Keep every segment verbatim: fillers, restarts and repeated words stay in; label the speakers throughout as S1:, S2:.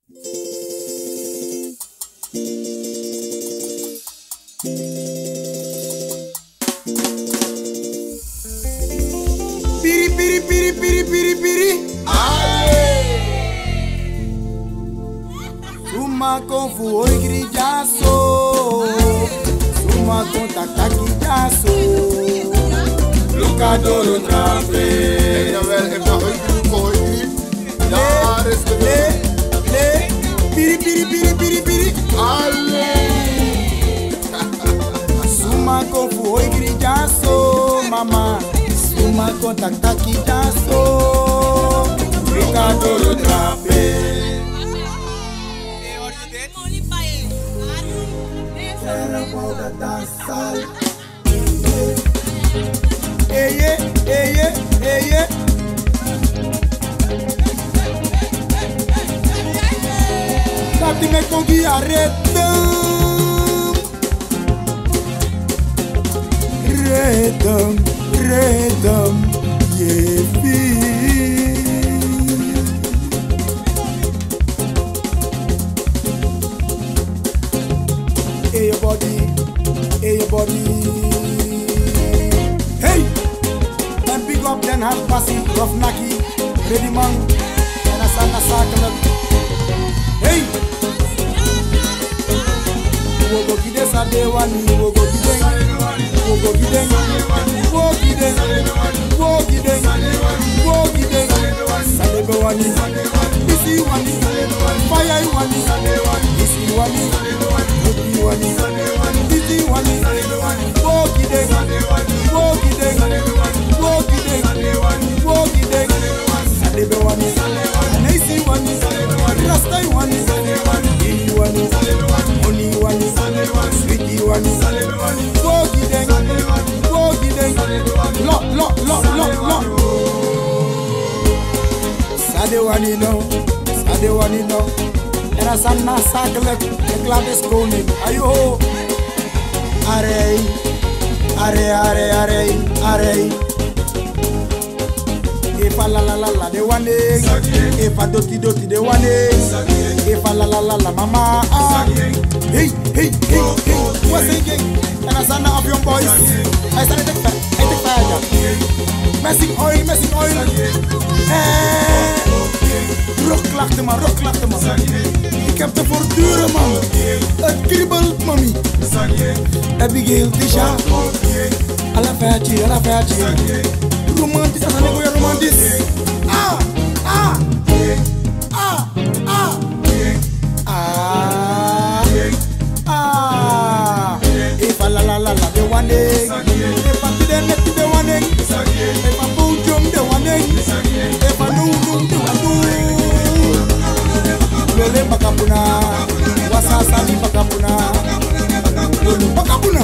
S1: Piri piri piri piri piri piri. Suma con fu oi grigiasso. Suma con tactaquillasso. Lucador trafe.
S2: Jawel, ik mag een groep gooien. Daar is de
S1: Le, le, piri piri piri piri piri.
S2: alle.
S1: Suma con fu oi grigiasso, mama. Suma con tactaquillasso. Lucador trafe. Era moda dançar. Hey, hey, hey, hey, hey. Dati me con guiarreta. Rhythm, rhythm, yeah, feel. Hey, your body, hey, your body. Hey! And big up then half passy, rough naki, ready man, and a sana sakala. Hey! Wo go gide sa de wani, wo go gide, wo go gide, wo gide, wo gide, wo gide, sale go wani, isi wani, fire wani, isi wani, isi wani, isi wani, wo gide, wo gide, wo gide, wo gide, sale go wani, isi wani, rasta wani, ini wani, oni wani, sweetie wani, wo gide, wo gide, lo lo lo lo lo. Sade wani no, sade wani no. En als aan na zakelijk, ik laat eens koning. Ayo, arey, arey, arey, arey, arey. Efa la la la la de wane, efa doti doti de wane, efa la la la la mama. Hey, hey, hey, hey, what's it gang? En als aan na op young boys, hij staat in de fire, in de fire. Messing oil, messing oil. Eh. Roklachten man, roklachten man. Ik heb te voortduren man. Het kriebelt mami. Abigail Tisha. Alla feitje, alla feitje. Romantisch, als een goeie romantisch. Ah, ah. Ah, ah. Ah. Ah. Efa la la la la de one day. Efa pide net de one day. Efa boojum de one day. Efa nu nu de one day. Lele bakapuna, wasasani bakapuna, lulu bakapuna.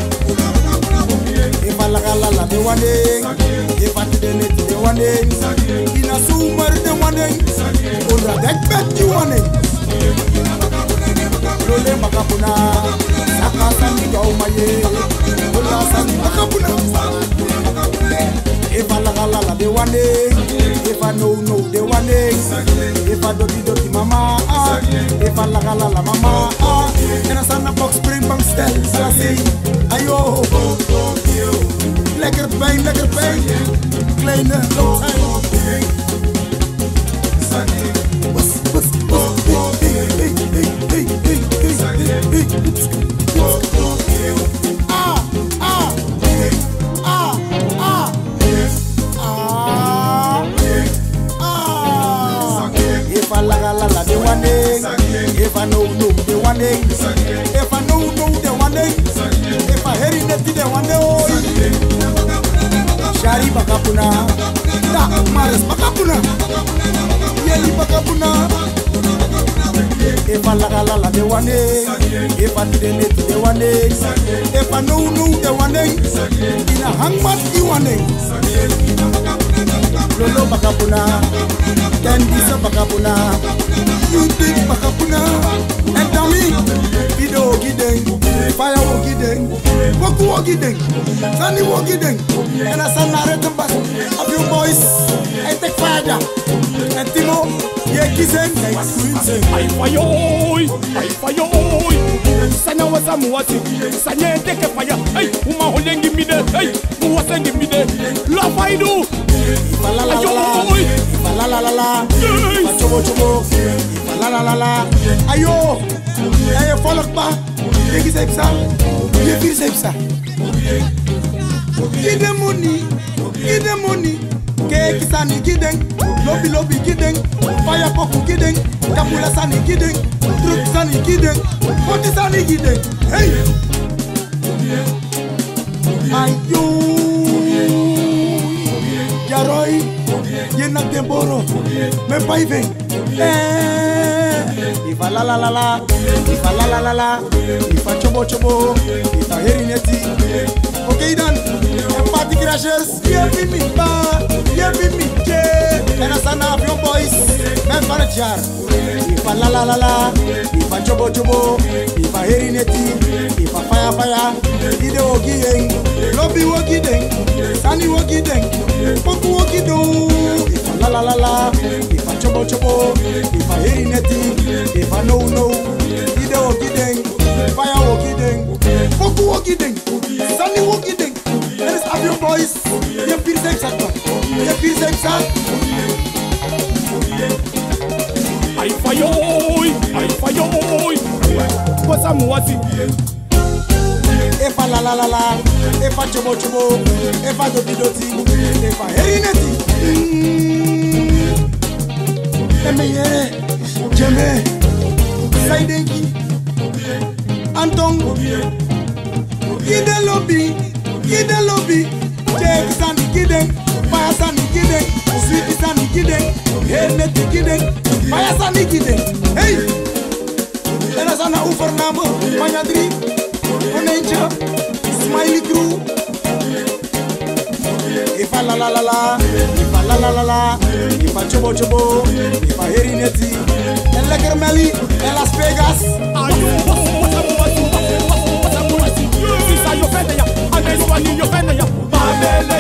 S1: Efa la la la de wane, efa tidene de wane, ina sumar de wane, ora dekbet de wane. Lele bakapuna, sakasani gaumaye, ola sani bakapuna. Efa la la la de wane, efa no no de wane, efa doti doti mama. If I la la la mama, ah, and a sana box spring bang stel, sassy, ayo, lekker pijn, lekker pijn, kleine looptijn. Bus, bus, bus, hey, hey, hey, hey, hey, hey, hey, ah, ah, ah, ah, ah, ah. If I la la la de one day. If I know no the one day, if I know no the one day, if I hear it the one day, Shari bakapuna, da mares bakapuna, yeli bakapuna. If I la la la the one day, if I didn't need the one day, if I know no the one day, in a hangmat the one day. Lolo bakapuna, Kendisa bakapuna, you think bakapuna, and Dami, Video gideng, Fire gideng, Woku gideng, Sunny gideng, and a son narrative of you boys, I take fire. Intimo, ye kisen, ye kisen.
S3: Ay fayoy, ay fayoy. Sana wasa muwasi, sanye teke faya. Ay, uma holengi mide, ay, muwasengi mide. La faidu.
S1: La la la la, la la la la. Chobo chobo, la la la la. Ayo, ayo follow ba. Ye kisen sa, ye kisen sa. Give them money, give them money. Cake sani gideng, lobby lobby gideng, fire poku gideng, kapula sani gideng, truck sani gideng, poti sani gideng. Hey, ayo, Jaroy, yenak demboro, me paiven. Eh, ifa la la la la, ifa la la la la, ifa chobo chobo, ifa herineti. Okay dan, party crashers, yeah be me ba, yeah be me yeah. And a son of your boys, man for a jar. If a la la la la, if a chobo chobo, if a herineti, if a fire fire, ide woki deng, lobby woki deng, sunny woki deng, poku woki do. If a la la la la, if a chobo chobo, if a herineti, if a no no, ide woki deng, fire woki deng, poku woki deng. Sunny walking thing. Let us have your boys. You feel safe, sir. You feel safe, sir.
S3: Ay fayoy, ay fayoy. Wasa muwasi.
S1: Efa la la la la, efa chobo chobo, efa doti doti, efa herineti. Eme yere, jeme, saidenki, Anton. Gide lobby, gide lobby. Jake sani gide, fire sani gide, sweet sani gide, herneti gide, fire sani gide. Hey, ena sana ufernamo, manyadri, oneja, smiley crew. Ifa la la la la, ifa la la la la, ifa chobo chobo, ifa herineti, ela kermeli, ela Vegas.
S3: Yo fende ya, ane yo ani yo fende ya. Babel